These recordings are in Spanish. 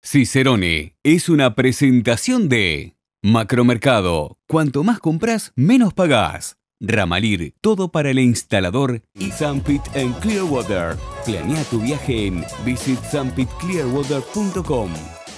Cicerone es una presentación de Macromercado. Cuanto más compras, menos pagás. Ramalir, todo para el instalador. Y Sunpit en Clearwater. Planea tu viaje en visitsunpitclearwater.com.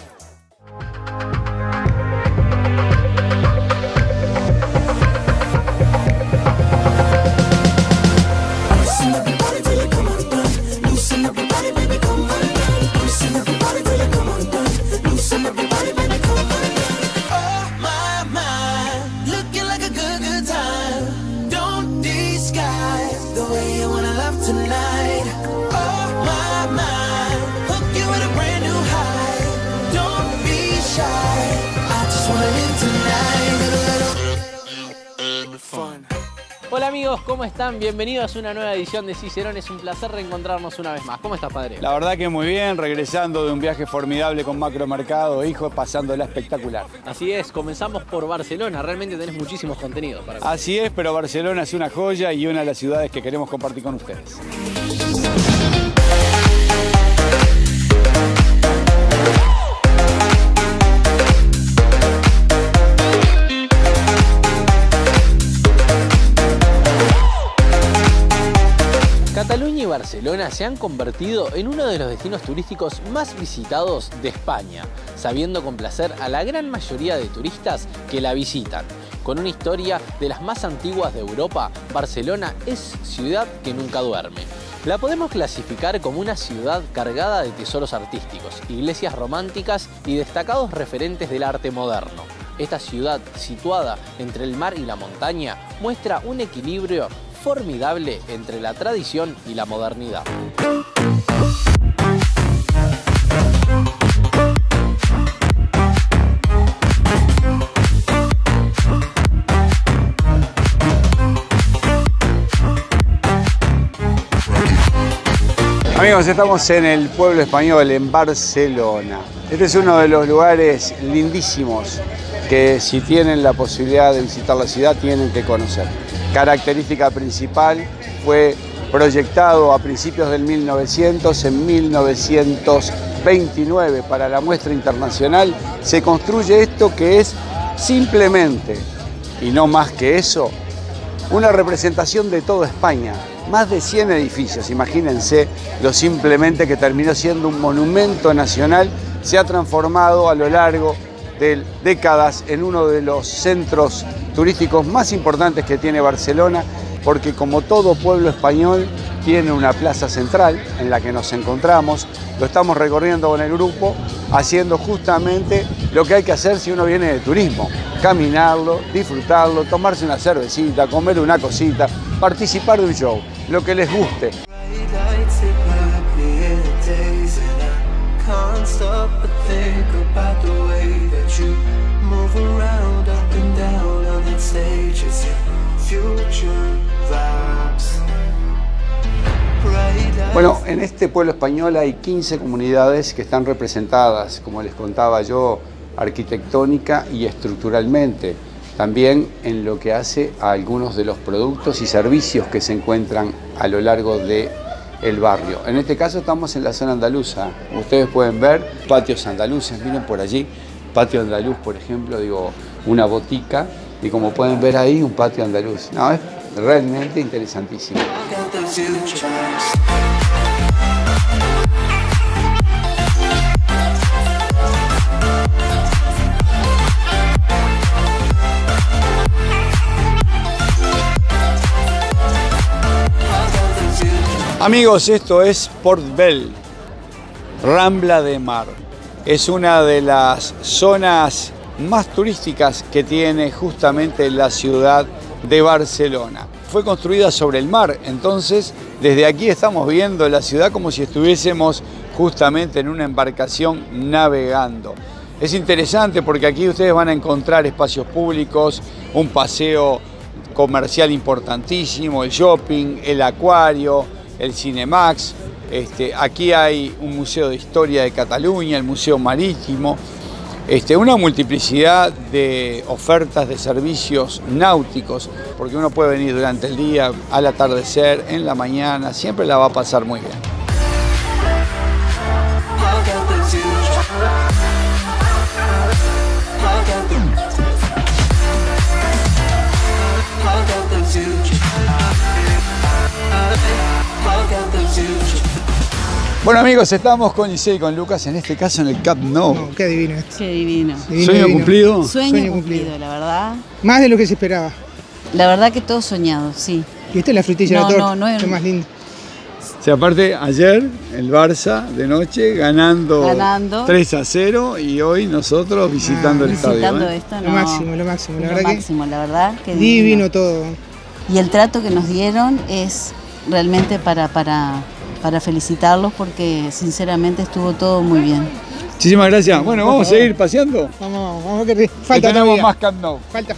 Hola amigos, ¿cómo están? Bienvenidos a una nueva edición de Cicerone. Es un placer reencontrarnos una vez más. ¿Cómo estás, padre? La verdad que muy bien, regresando de un viaje formidable con Macromercado, hijo, pasándola espectacular. Así es, comenzamos por Barcelona. Realmente tenés muchísimos contenidos para ver. Así es, pero Barcelona es una joya y una de las ciudades que queremos compartir con ustedes. Cataluña y Barcelona se han convertido en uno de los destinos turísticos más visitados de España, sabiendo complacer a la gran mayoría de turistas que la visitan. Con una historia de las más antiguas de Europa, Barcelona es ciudad que nunca duerme. La podemos clasificar como una ciudad cargada de tesoros artísticos, iglesias románticas y destacados referentes del arte moderno. Esta ciudad, situada entre el mar y la montaña, muestra un equilibrio formidable entre la tradición y la modernidad. Amigos, estamos en el pueblo español, en Barcelona. Este es uno de los lugares lindísimos que, si tienen la posibilidad de visitar la ciudad, tienen que conocer. Característica principal, fue proyectado a principios del 1900, en 1929 para la muestra internacional se construye esto que es simplemente, y no más que eso, una representación de toda España. Más de 100 edificios, imagínense lo simplemente que terminó siendo un monumento nacional, se ha transformado a lo largo de décadas en uno de los centros turísticos más importantes que tiene Barcelona, porque como todo pueblo español tiene una plaza central en la que nos encontramos. Lo estamos recorriendo con el grupo, haciendo justamente lo que hay que hacer si uno viene de turismo: caminarlo, disfrutarlo, tomarse una cervecita, comer una cosita, participar de un show, lo que les guste. Bueno, en este pueblo español hay 15 comunidades que están representadas, como les contaba yo, arquitectónica y estructuralmente. También en lo que hace a algunos de los productos y servicios que se encuentran a lo largo del barrio. En este caso estamos en la zona andaluza. Ustedes pueden ver patios andaluces, miren por allí, patio andaluz, por ejemplo, digo, una botica, y como pueden ver ahí, un patio andaluz. No, es realmente interesantísimo. Amigos, esto es Port Vell, Rambla de Mar. Es una de las zonas más turísticas que tiene justamente la ciudad de Barcelona. Fue construida sobre el mar, entonces desde aquí estamos viendo la ciudad como si estuviésemos justamente en una embarcación navegando. Es interesante porque aquí ustedes van a encontrar espacios públicos, un paseo comercial importantísimo, el shopping, el acuario, el Cinemax. Aquí hay un museo de historia de Cataluña, el Museo Marítimo, una multiplicidad de ofertas de servicios náuticos, porque uno puede venir durante el día, al atardecer, en la mañana, siempre la va a pasar muy bien. Bueno amigos, estamos con Giselle y con Lucas, en este caso en el Camp Nou. No, qué divino esto. Qué divino. ¿Sueño cumplido? Sueño cumplido, la verdad. Más de lo que se esperaba. La verdad que todo soñado, sí. Y esta es la frutilla de la torta, no es... qué más lindo. O sea, aparte, ayer el Barça de noche ganando 3-0 y hoy nosotros visitando el estadio. Visitando esto, Lo máximo, lo máximo. La verdad que divino todo. Y el trato que nos dieron es realmente para felicitarlos porque sinceramente estuvo todo muy bien. Muchísimas gracias. Bueno, vamos a seguir paseando. Vamos, que falta tenemos todavía. más Camp Nou. Falta.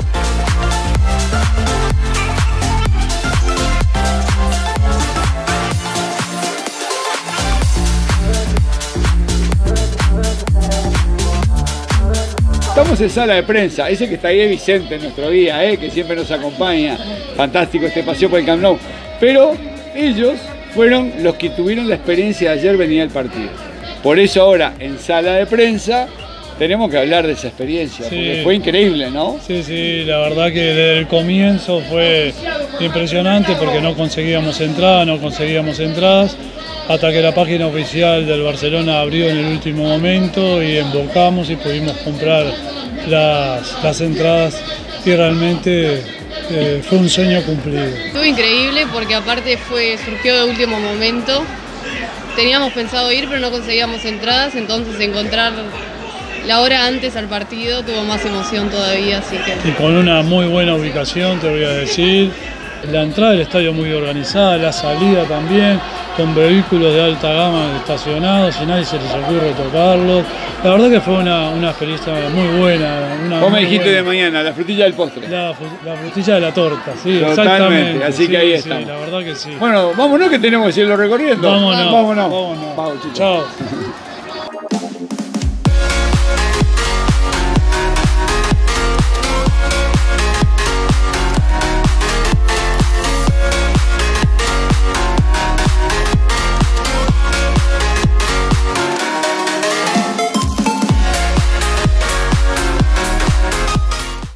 Estamos en sala de prensa, ese que está ahí es Vicente, nuestro guía, que siempre nos acompaña. Fantástico este paseo por el Camp Nou. Pero ellos fueron los que tuvieron la experiencia de ayer venir al partido. Por eso ahora, en sala de prensa, tenemos que hablar de esa experiencia, porque fue increíble, ¿no? Sí, la verdad que desde el comienzo fue impresionante porque no conseguíamos entradas, hasta que la página oficial del Barcelona abrió en el último momento y embocamos y pudimos comprar las entradas y realmente fue un sueño cumplido. Estuvo increíble porque aparte surgió de último momento. Teníamos pensado ir pero no conseguíamos entradas, entonces encontrar la hora antes al partido tuvo más emoción todavía, así que... Y con una muy buena ubicación, te voy a decir. La entrada del estadio muy organizada, la salida también, con vehículos de alta gama estacionados y nadie se les ocurre tocarlos. La verdad que fue una experiencia muy buena. Vos me dijiste de mañana, la frutilla del postre. La frutilla de la torta, sí, totalmente, exactamente. Así que ahí estamos. Sí, la verdad que sí. Bueno, vámonos que tenemos que seguirlo recorriendo. Vámonos. Chao.